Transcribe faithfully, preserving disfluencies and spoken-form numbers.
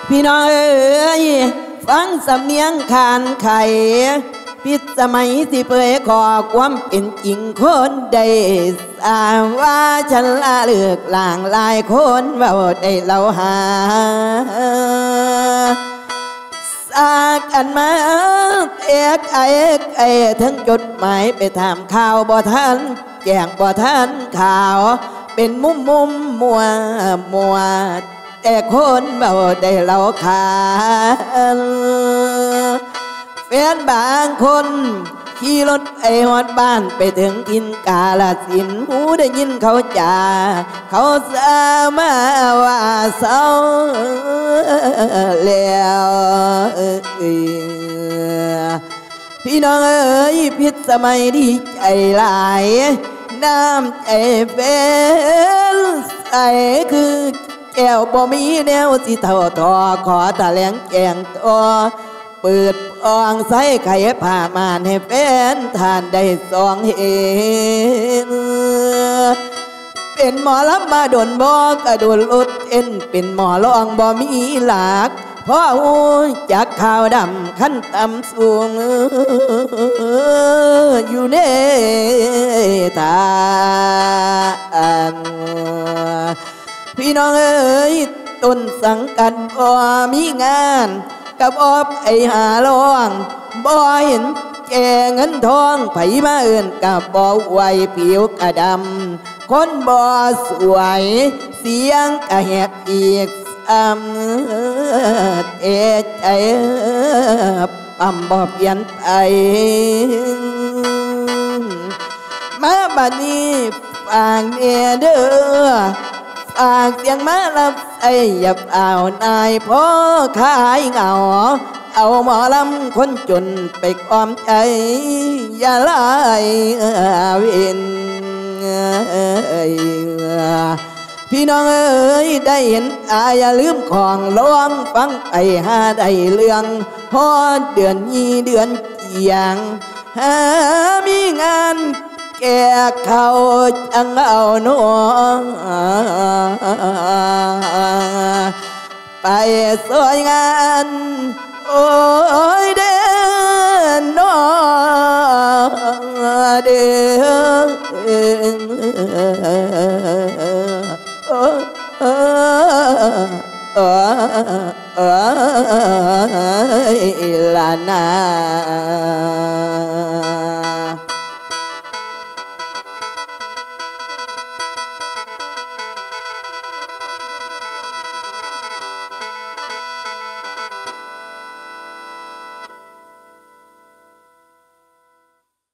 พี่น้องเอ๋ยฟังสำเนียงขานไขพิษสมัยสิเผยขอความเป็นจริงคนได้สามว่าฉันละเลือกหลางลายคนเบาได้เล่าหาสากันมาเอกไอไอทั้งจดหมายไปถามข่าวบ่ท่านแจ้งบ่ท่านข่าวเป็นมุมมุมมัวมัวแต่คนเบาได้เล่าขาแฟนบางคนขี่รถไอฮอดบ้านไปถึงทินกาลสินหูได้ยินเขาจ่าเขาสามาว่าเศร้าแล้วพี่น้องเอ๋ยพิษสมัยดีใจหลายน้ำใจแฟนใสคือแก้วบ่มีแนวสิเท่าทอขอตะแหลงแกงตัวเปิดอ่องใส่ไข่ผ้ามานให้แฟนทานได้สองเห็นเป็นหมอลำมาโดนบอกกระโดดลดเอ็นเป็นหมอร้องบ่มีหลักเพราะหูจากข่าวดำขั้นต่ำสูงอยู่ในตาพี่น้องเอ๋ยต้นสังกัดบ่มีงานกับอบไอหาลองบ่เห็นแก่เงินทองไผมาเอื่นกับบ่ไหวผิวกระดำคนบ่สวยเสียงกระแหบอีกซ้ำเอใจปั๊มบ่เปลี่ยนไปมาบัดนี้ฝากเมียเด้อฝากเสียงมารับไอ้ยับเอานายพ่อขายเหงาเอาหมอลำคนจนไปความใจอย่าไล่วินพี่น้องเอ๋ยได้เห็นอาอย่าลืมของร้องฟังไปหาได้เรื่องพอเดือนยี่เดือนเกียงหามีงานแก่เขาจังเอาหนอไปสวยงานโอ้ยเด่นนอเด่นลานา